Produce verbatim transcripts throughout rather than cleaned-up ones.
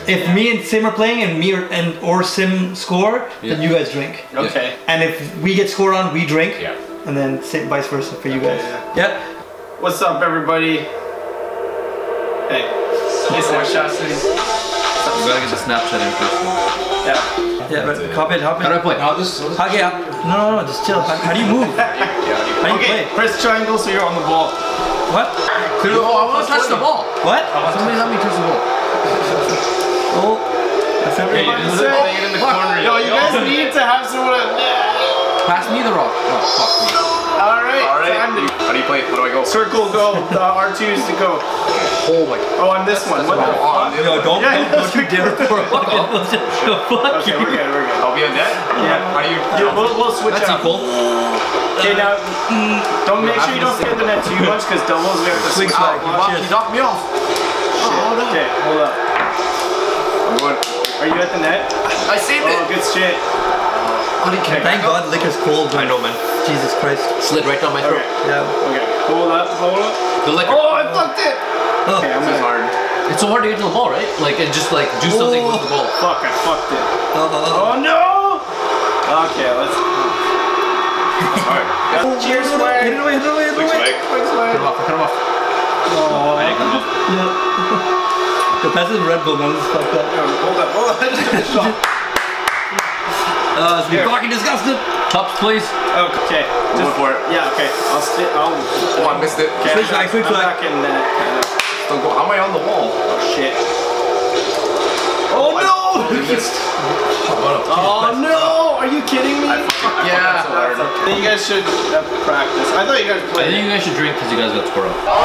if me and Sim are playing and me or, and or Sim score, yeah. then you guys drink. Okay. And if we get scored on, we drink. Yeah. And then same, vice versa for you guys. Yeah. yeah. What's up, everybody? Hey. Hey, Snapchat. We gotta get the Snapchat in first. Yeah. Yeah, but hop in, hop in. How do I play? How this? Okay, no, no, no, just chill. How, how do you move? yeah. How do you okay, play? press triangle so you're on the ball. What? Oh, I want to touch the ball. What? Somebody let me touch the ball. Oh, that's everybody. Okay, you oh, in the corner. Yo, you guys need to have someone. Pass me the rock. Oh, fuck me. Alright. Alright. How do you play? Where do I go? Circle, go. The R two is to go. Oh my. Oh, on this one. What the fuck? Yo, don't, yeah, don't, don't you dare pour a fucking. Fuck okay, you. we're good, we're good. I'll be on net? Yeah. How do you? Yeah, we'll, we'll switch That's up. equal. Okay, now, don't make sure you don't spin the net too much because doubles we have to switch back. off. He knocked me off. Oh, okay, hold up. I'm going. Are you at the net? I saved it. Oh, good shit. Okay, thank God liquor's cold. I know, man. Jesus Christ. Slid right down my throat. Okay. Yeah. Okay, hold up, hold up. The liquor. Oh, I fucked it! Oh. Okay, I'm This is gonna... hard. It's so hard to get to the ball, right? Like, it just like do something Oh. with the ball. Fuck, I fucked it. Oh, oh, oh. Oh no! Okay, let's... Alright. Cheers, swag! Hit it away, hit it away, hit it away. Quick swag! Cut him off, cut him off. Oh, I didn't come off. Yeah. The pass is Red Bull, man. This is fucked up. Hold up, hold up. I just took a shot. Uh, it's been fucking disgusting. Tops, please. Okay. Just for it. Yeah, okay. I'll stay. I'll... Oh, I missed it. Okay, Switch back, switch I'm back. back in that. Don't go. How am I on the wall? Oh, shit. Oh, no! You missed. Oh, no! Are you kidding me? Yeah. Then you guys should uh, practice. I thought you guys I played. think you guys should drink because you guys got squirrel. Yeah,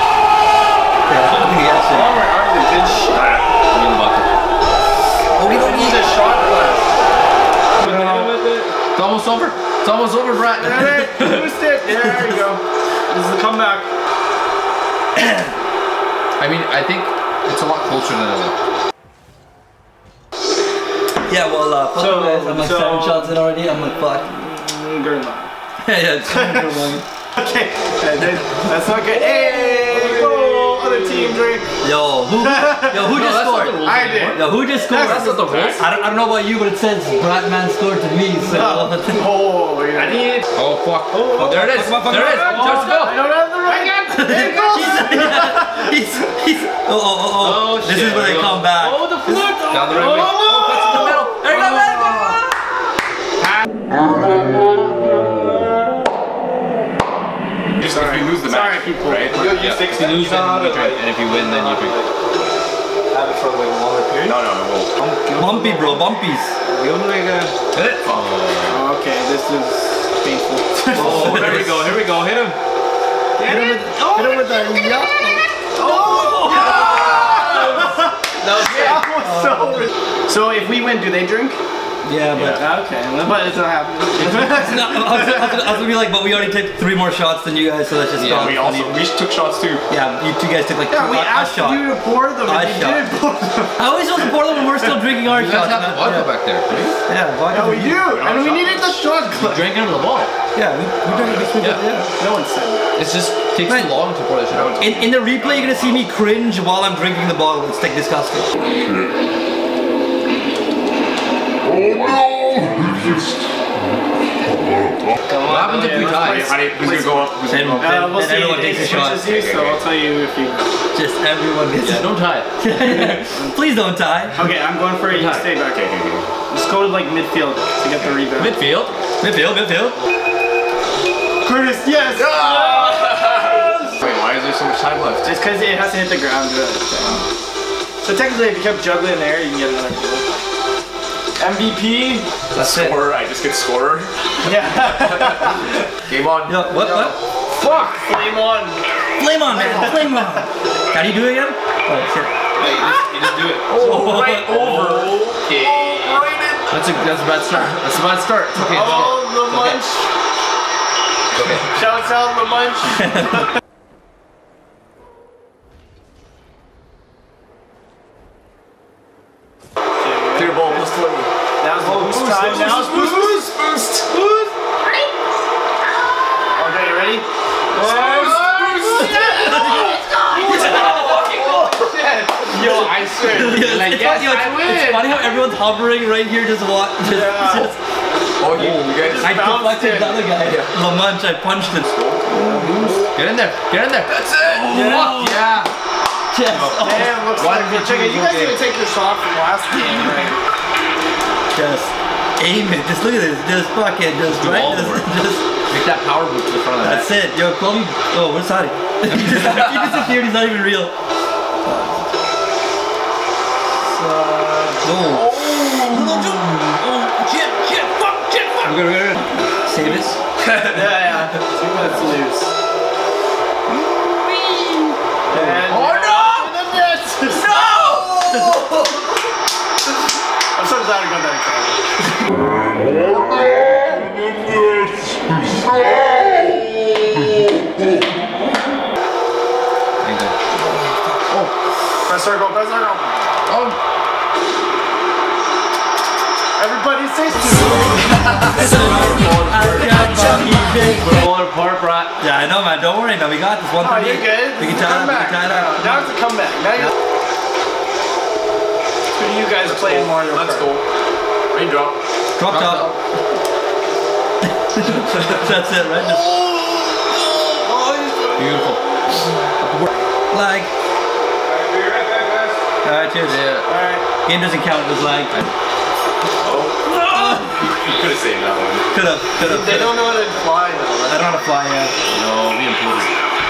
I think yes, yeah. All right, already good shot. I'm in the bucket. Oh, we don't Need need a shot glass. It's almost over. It's almost over, Brett. Alright, boost it. There you go. This is the comeback. I mean, I think it's a lot closer than I think. Yeah, well, uh, fuck So- you guys. I'm like so- seven shots in already. I'm like, fuck. Mm, good enough. Yeah, yeah, it's good one. Okay, that's not good. Hey, go, other team drink. Yo, who, yo, who No, just that's not scored? the rules I anymore. did. Yo, who just scored? That's not the rules. I don't, I don't know about you, but it says Bratman scored to me. So. Oh, yeah. I need. Oh fuck. Oh, there it is. Fuck, fuck, There it is. fuck, fuck, Touch the I ball. don't have the right hand. There it goes. he's, he's, oh, oh, oh, oh. Oh, This shit. is where they come back. Oh, the flip. Down the right Oh, way. no. Oh, touch in the middle. There you go. There you go. Just if you lose the Sorry, match, people. right? You- you Yeah. fix If you that. lose, then you drink, and if you win, then you drink. Have it for like a longer period. No, no, it won't. Bumpy, bro, bumpies. Give him like a... Hit it. Oh. Okay, this is painful. Oh, there we go. Here we go. Hit him. Hit him with, Oh, hit him with the... Yeah. Oh! That was good. That was so rich. So if we win, do they drink? Yeah, but... Okay, but it's not happening. No, I, was, I, was gonna, I was gonna be like, but we already took three more shots than you guys, so that's just Yeah, gone. we also we took shots too. Yeah, you two guys took like Yeah, two, we a, a asked shot. you to pour them A and you shot. didn't pour them. How are we supposed to pour them when we're still drinking our You guys shots? have the man? vodka yeah. back there. Right? Yeah, vodka. Yeah, we do. And we shot. needed the shot You glass. drank under the ball. Yeah, we, we drank this with Yeah. it, yeah. No one said that. It just takes Man. too long to pour that shit out. In, in the replay, you're gonna see me cringe while I'm drinking the bottle. It's like disgusting. What happens if we tie? How do you, who's gonna go up? Who's And, gonna go up? then, Uh, we'll then see. everyone It takes a shot. switches you, so I'll tell you if you... Just everyone gets. Yeah, don't tie. Please don't tie. Okay, I'm going for it. You stay back. Okay, okay, okay. Just go to like midfield to get the rebound. Midfield. Midfield, midfield. Curtis, yes! Wait, why is there so much time left? Just because it has to hit the ground. So technically, if you kept juggling there, you can get another goal. M V P. That's it. Scorer. I just get scorer. Yeah. Game on. Yo, what, what? Fuck. Flame on. Flame on, man. Flame on. How do you do it again? Oh, shit. Hey, you just, you just do it. Oh, right over. Okay. That's a that's a bad start. That's a bad start. It's okay. Oh, the munch. Okay. Shouts out the munch. Clear ball plus twenty. That was boost boost, time. boost, Now it's boost, boost, boost, boost, boost. Okay, you ready? Boost, boost. Yo, I bastard! Yeah, Like, it's, yes, funny, I it's, win. it's funny how everyone's hovering right here, just what? Just, Yeah. just, Oh, you, you guys. I bounced deflected it. the other guy. Yeah. La Manche, I punched him. Get in there. Get in there. That's it. Fuck yeah. Chest. Oh, Damn, looks Why like did check you it. You go guys game? didn't take your shot from last game, right? just aim it. Just look at this. Just fucking just Do right. all the Just, work. just Make that power move to the front of the that's it. Yo, Chloe. Oh, where's Hadi? he just he disappeared. He's not even real. No. Oh, no, jump. Oh, shit, shit, fuck, shit, fuck. We're good, we're good. Save us. Yeah, yeah. Two minutes to lose. And Oh no! in the net. No! I'm so glad I got that camera. Press circle, press circle. Oh. Everybody say We're falling apart, bro. Yeah, I know, man. Don't worry, man. We got this. one Oh, thirty. you're good. We can It's a tie it up. We comeback. can tie it up. Now it's a comeback. Now you. Who do you guys play in Mario Kart? Let's go. Raindrop. Drop top. That's it, right? Just Beautiful. like. Alright, cheers. Yeah. Alright. Game doesn't count as like. You could have saved that one. Could've, could've. They don't know how to fly though. I don't know how to fly yet. No, we imploded.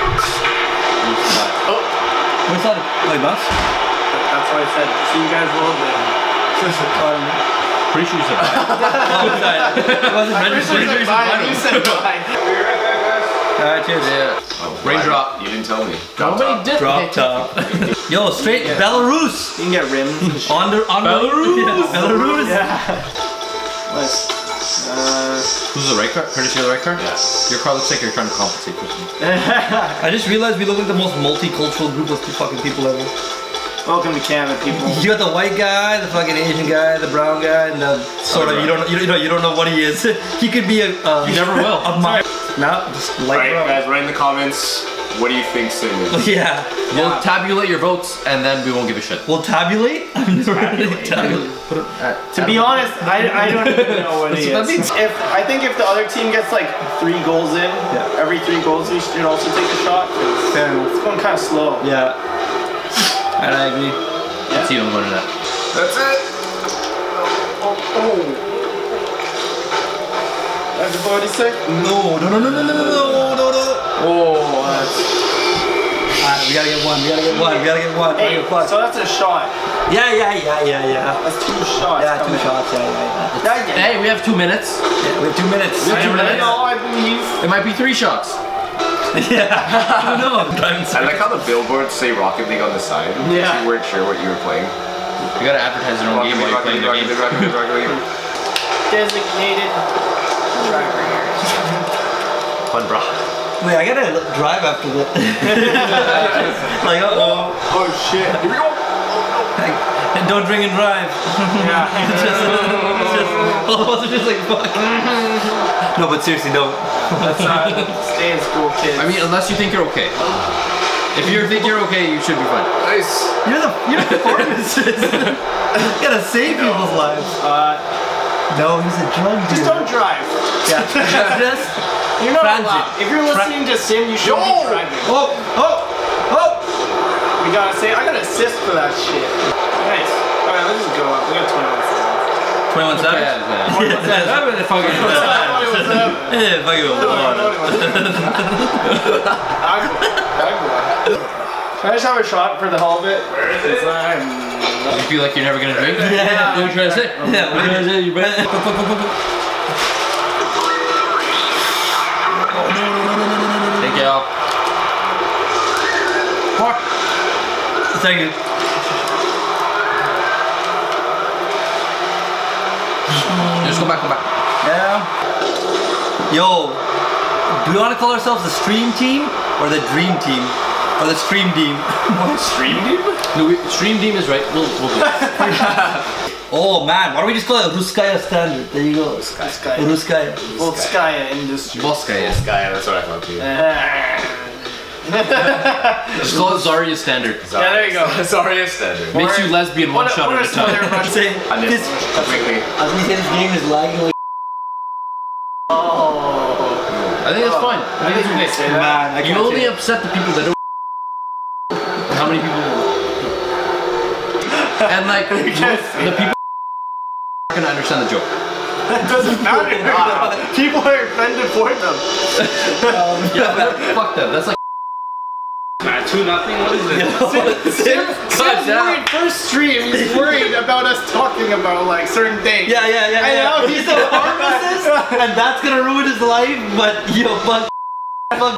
Oh, Where's that? Like bus? that's why I said, see you guys a little bit. Pretty sure you said that. Oh, sorry. It wasn't I'm pretty sure registered. you said bye. You said bye. Alright, cheers. Yeah. Oh, Raindrop. You didn't tell me. Drop Nobody top. did. Drop top. Yo, straight Belarus. You can get rims and shit. On the on Belarus. Yeah, Belarus. Yeah. Nice. Uh, Who's the right car? Curtis, you're the right car? Yeah. Your car looks like you're trying to compensate for something. I just realized we look like the most multicultural group of fucking people ever. Welcome to Canada, people. You got the white guy, the fucking Asian guy, the brown guy, and the sort of you don't you know you don't know what he is. He could be a uh, You never will. A mi- no, just light Alright, brown. guys, write in the comments. What do you think Sim is? Yeah. We'll Yeah. tabulate your votes and then we won't give a shit. We'll tabulate. I've never heard of Tabulate. tabulate. Put it at, To be honest, I, I don't even know what That's he what is. that means. If I think if the other team gets like three goals in, Yeah. every three goals we should also take a shot. 'Cause Fair enough. it's going kind of slow. Yeah. And I agree. Let's see them learn that. That's it. Everybody say? No, no, no, no, no, no, no, no, no. Oh, that's... Alright, we gotta get one. We gotta get one. We gotta get one. Hey, Hey, fuck. so that's a shot. Yeah, yeah, yeah, yeah, yeah. That's two shots. Yeah, two coming. shots. Yeah, yeah, yeah. Yeah, yeah. Hey, we have two minutes. Yeah, we have two minutes. We have two I minutes. know, I believe. It might be three shots. Yeah. I don't know. I'm driving I like how the billboards say Rocket League on the side. Yeah. You weren't sure what you were playing. You gotta advertise your own Rocket game League, while you're Rocket playing League, the Rocket game. League, Rocket League, Rocket League. Designated driver here. Fun, bro. Wait, I gotta drive after this. Like, uh oh. Oh shit. Here we go. Like, and don't drink and drive. Yeah. It's just, it's just, all of us are just like, fuck. No, but seriously, don't. That's uh, stay in school, kids. I mean, unless you think you're okay. If you think you're okay, you should be fine. Nice. You're the, you're the pharmacist. You gotta save people's lives. uh, No, he's a drug dealer. just don't drive. Yeah. Just. You're not Transit. allowed. If you're Fra- listening to Sim, you shouldn't Yo! be driving. Oh, oh, oh. We gotta say, I gotta assist for that shit. Nice. Alright, let's just go up. We got twenty-one seconds. twenty-one Yeah, seconds? yeah. Yeah, That was fucking. yeah, fuck you. Can I just have a shot for the hell of it? Since I'm You feel like you're never gonna drink? Yeah. What are you trying to say? Yeah, what are you trying to say? You better. Take it off. Fuck. Thank you. Just go back, go back. Yeah. Yo, do we want to call ourselves the Stream Team or the Dream Team or the Stream Team? Stream team? No, we, Stream Team is right. We'll, we'll do it. Oh man, why don't we just call it Ruskaya Standard? There you go. Ruskaya. Ruskaya. Volskaya Industry. Boska, yes. Guy, that's what I thought too. Just call it Zarya standard. Yeah, there you go. Sorry, it's standard. Makes you lesbian one shot at a time. I'm saying, I know. this, Completely. I was gonna say this game is lagging like. Oh. I think that's fine. I think it's okay. Man, I You can't only say it. upset the people that don't. How many people? And like most, the people are gonna understand the joke. That doesn't matter. People are offended for them. Yeah, but fuck them. That's like. Man, two nothing. What is it? Sam's worried first stream. He's worried about us talking about like certain things. Yeah, yeah, yeah. I yeah. know, He's a pharmacist, and that's gonna ruin his life. But yo, fuck, fuck.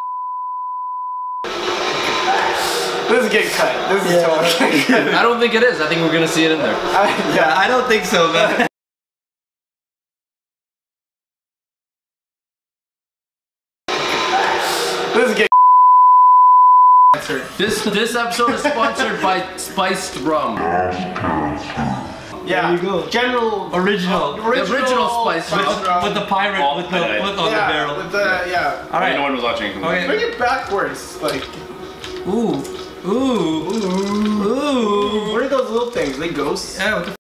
This is getting cut. This is Yeah. totally getting cut. I don't think it is. I think we're gonna see it in there. I, Yeah, I don't think so, man. This is getting. This this episode is sponsored by spiced rum. Yeah. There you go. General. Original. uh, original, original spice spice rum. rum. With the pirate, Oh, with the I know. foot on yeah, the barrel. With the yeah. All right. No one was watching. Okay. Bring it backwards, like. Ooh, ooh, ooh, ooh. What are those little things? They ghosts? Yeah, what the